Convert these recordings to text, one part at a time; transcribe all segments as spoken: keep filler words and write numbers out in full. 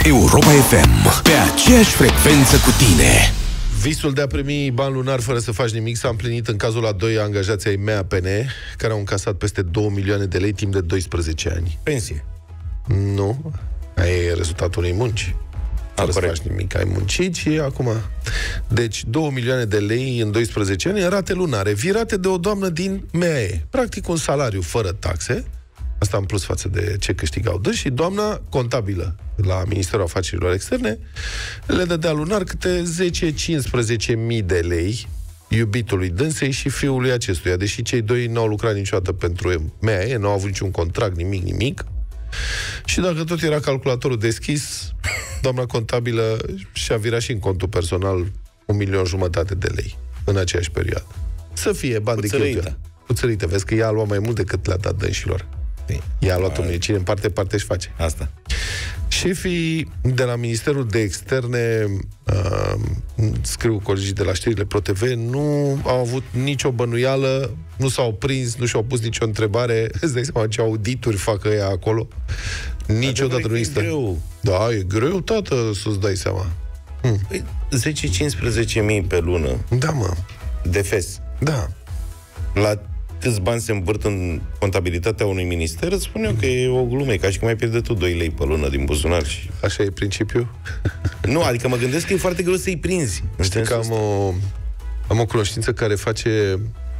Europa F M, pe aceeași frecvență cu tine. Visul de a primi bani lunar fără să faci nimic s-a împlinit în cazul a doi angajați ai M A P N, care au încasat peste două milioane de lei timp de doisprezece ani. Pensie. Nu, e rezultatul unei munci. Fără A, să corect. faci nimic, ai muncit și acum... Deci, două milioane de lei în doisprezece ani în rate lunare, virate de o doamnă din M A E. Practic un salariu fără taxe, asta în plus față de ce câștigau dă, și doamna contabilă la Ministerul Afacerilor Externe le dădea lunar câte zece-cincisprezece mii de lei iubitului dânsei și fiului acestuia, deși cei doi n-au lucrat niciodată pentru M A E, n-au avut niciun contract, nimic, nimic. Și dacă tot era calculatorul deschis, doamna contabilă și-a virat și în contul personal un milion jumătate de lei în aceeași perioadă. Să fie bani de cheltuială. Cuțărită. Vezi că ea a luat mai mult decât le-a dat dânșilor. Ea a luat o cine în parte, parte își face. Asta. Șefii de la Ministerul de Externe, uh, scriu colegii de la știrile ProTV, nu au avut nicio bănuială, nu s-au prins, nu și-au pus nicio întrebare. Îți dai seama ce audituri fac ăia acolo? Niciodată nu există. Greu. Da, e greu, tată, să-ți dai seama. Hm. Păi, zece-cincisprezece mii pe lună. Da, mă. De fes. Da. La câți bani se învârt în contabilitatea unui minister, îți spun eu că e o glumă, ca și cum ai pierde tu doi lei pe lună din buzunar. Și... Așa e principiul? Nu, adică mă gândesc că e foarte greu să-i prinzi. Știi că am o, am o cunoștință care face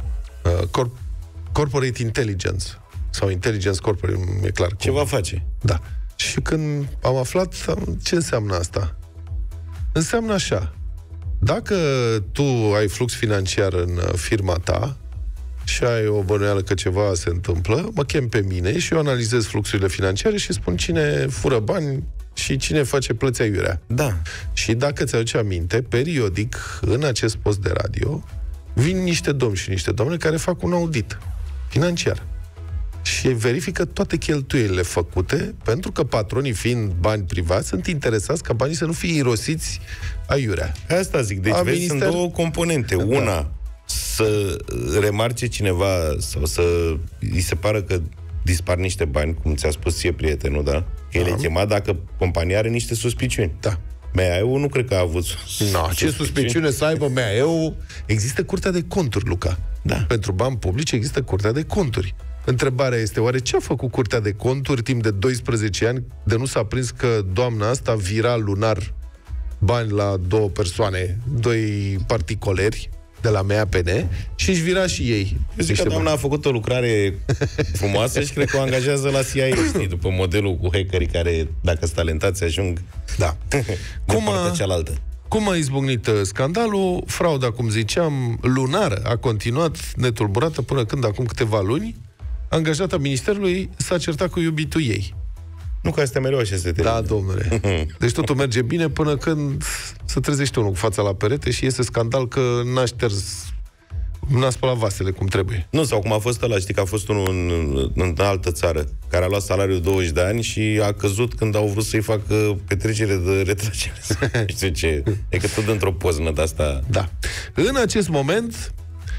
uh, corp, corporate intelligence sau intelligence corporate, e clar. Cum. Ceva face. Da. Și când am aflat am, ce înseamnă asta, înseamnă așa: dacă tu ai flux financiar în firma ta și ai o bănuială că ceva se întâmplă, mă chem pe mine și eu analizez fluxurile financiare și spun cine fură bani și cine face plăți aiurea. Da. Și dacă ți-aduce aminte, periodic, în acest post de radio, vin niște domni și niște doamne care fac un audit financiar. Și verifică toate cheltuielile făcute, pentru că patronii, fiind bani privați, sunt interesați ca banii să nu fie irosiți aiurea. Asta zic. Deci, A vezi, minister... sunt două componente. Da. Una, să remarce cineva sau să îi se pară că dispar niște bani, cum ți-a spus ție prietenul, da? Că el e chemat dacă compania are niște suspiciuni. Da. M A E-ul nu cred că a avut no, ce suspiciune să aibă M A E-ul? Există Curtea de Conturi, Luca. Da. Pentru bani publici există Curtea de Conturi. Întrebarea este, oare ce a făcut Curtea de Conturi timp de doisprezece ani de nu s-a prins că doamna asta vira lunar bani la două persoane, doi particuleri de la M A P N și își vira și ei. Eu zic că doamna bani. a făcut o lucrare frumoasă și cred că o angajează la C I A, știi, după modelul cu hackerii care, dacă sunt talentați, ajung da. de Cum partea a... cealaltă. Cum a izbucnit scandalul? Frauda, cum ziceam, lunară a continuat netulburată până când, acum câteva luni, angajata ministerului s-a certat cu iubitul ei. Nu, că astea mereu așa se termină. Da, domnule. Deci totul merge bine până când se trezește unul cu fața la perete și iese scandal că n-a șters, n-a spălat vasele cum trebuie. Nu, sau cum a fost ăla, știi că a fost unul în, în altă țară, care a luat salariul douăzeci de ani și a căzut când au vrut să-i facă petrecere de retragere. Nu știu ce. E că tot într-o poznă de asta. Da. În acest moment,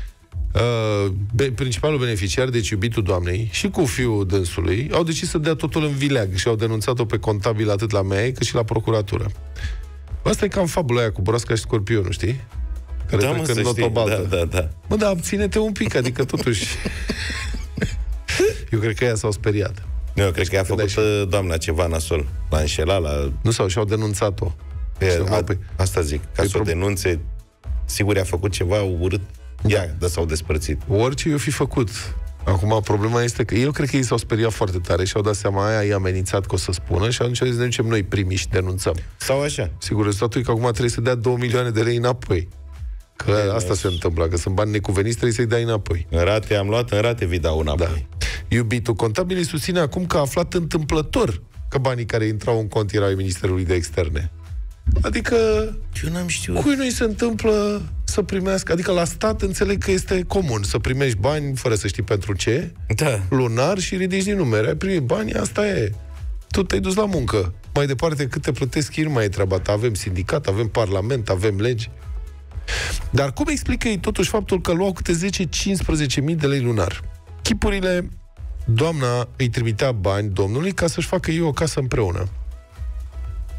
uh, be- principalul beneficiar, deci iubitul doamnei, și cu fiul dânsului, au decis să dea totul în vileag și au denunțat-o pe contabil atât la M A E cât și la procuratură. Asta e cam fabula aia cu broasca și scorpionul, știi? Care Da, trec mă, în să notă știi. baltă. Da, da, da. Mă, da, abține-te un pic, adică totuși... Eu cred că ea s-au speriat. Nu, eu cred că a făcut și... doamna ceva nasol. L-a înșelat, la... Nu, sau și-au denunțat-o. E, a, pe... asta zic, ca să o pro... denunțe, sigur i-a făcut ceva urât. Da. Ia, dar s-au despărțit. Orice i-o fi făcut. Acum, problema este că eu cred că ei s-au speriat foarte tare și au dat seama, aia i-a amenințat că o să spună și atunci ne ducem noi primii și denunțăm. Sau așa. Sigur, rezultatul e că acum trebuie să dea două milioane de lei înapoi. Că e, asta e, se întâmplă, că sunt bani necuveniți, trebuie să-i dai înapoi. În rate am luat, în rate vi dau înapoi. Da. Iubitul contabil îi susține acum că a aflat întâmplător că banii care intrau în cont erau ai Ministerului de Externe. Adică eu n-am știut. Cui nu-i se întâmplă să primească? Adică la stat înțeleg că este comun să primești bani fără să știi pentru ce, da. lunar, și ridici din numere. Ai primit bani, asta e. Tu te-ai dus la muncă. Mai departe, cât te plătesc ei, nu mai e treaba ta. Avem sindicat, avem parlament, avem legi. Dar cum explică ei totuși faptul că luau câte zece-cincisprezece mii de lei lunar? Chipurile, doamna îi trimitea bani domnului ca să-și facă ei o casă împreună.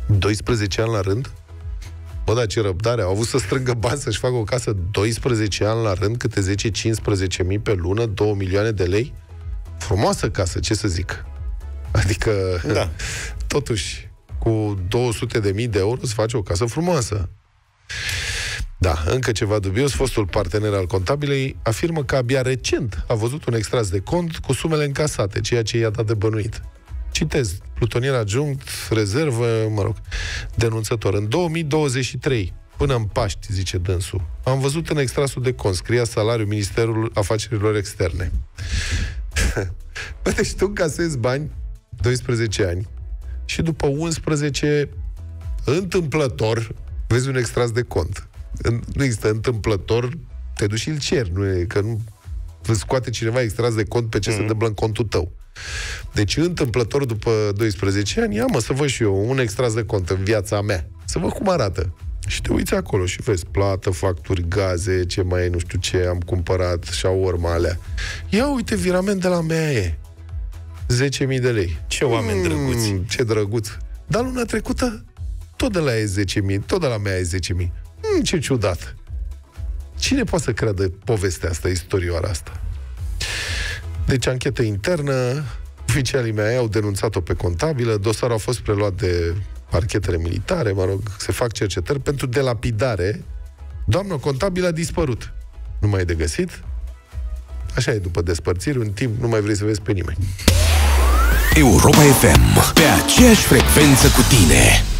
doisprezece ani la rând? Bă, da, ce răbdare. Au avut să strângă bani să-și facă o casă doisprezece ani la rând, câte zece cincisprezece mii pe lună, două milioane de lei. Frumoasă casă, ce să zic. Adică, da. Totuși, cu două sute de mii de euro să faci o casă frumoasă. Da, încă ceva dubios. Fostul partener al contabilei afirmă că abia recent a văzut un extras de cont cu sumele încasate, ceea ce i-a dat de bănuit. Citez, plutonier adjunct, rezervă, mă rog, denunțător. În două mii douăzeci și trei, până în Paști, zice dânsul, am văzut în extrasul de cont, scria salariul Ministerul Afacerilor Externe. Bă, deci tu încasezi bani, doisprezece ani, și după unsprezece, întâmplător, vezi un extras de cont. Nu există întâmplător, te duci și îl ceri, nu e, că nu scoate cineva extras de cont pe ce mm-hmm. se întâmplă în contul tău. Deci, întâmplător, după doisprezece ani, ia mă, să văd și eu un extras de cont în viața mea. Să văd cum arată. Și te uiți acolo și vezi plată, facturi, gaze, ce mai e, nu știu ce, am cumpărat, shawarma alea. Ia uite, virament de la M A E. zece mii de lei. Ce oameni mm, drăguți. Ce drăguț. Dar luna trecută, tot de la E zece mii, tot de la M A E zece mii. Mm, ce ciudat. Cine poate să creadă povestea asta, istorioara asta? Deci, anchetă internă, oficialii mei au denunțat-o pe contabilă, dosarul a fost preluat de parchetele militare, mă rog, se fac cercetări pentru delapidare. Doamna contabilă a dispărut. Nu mai e de găsit. Așa e, după despărțiri, un timp nu mai vrei să vezi pe nimeni. Europa F M, pe aceeași frecvență cu tine.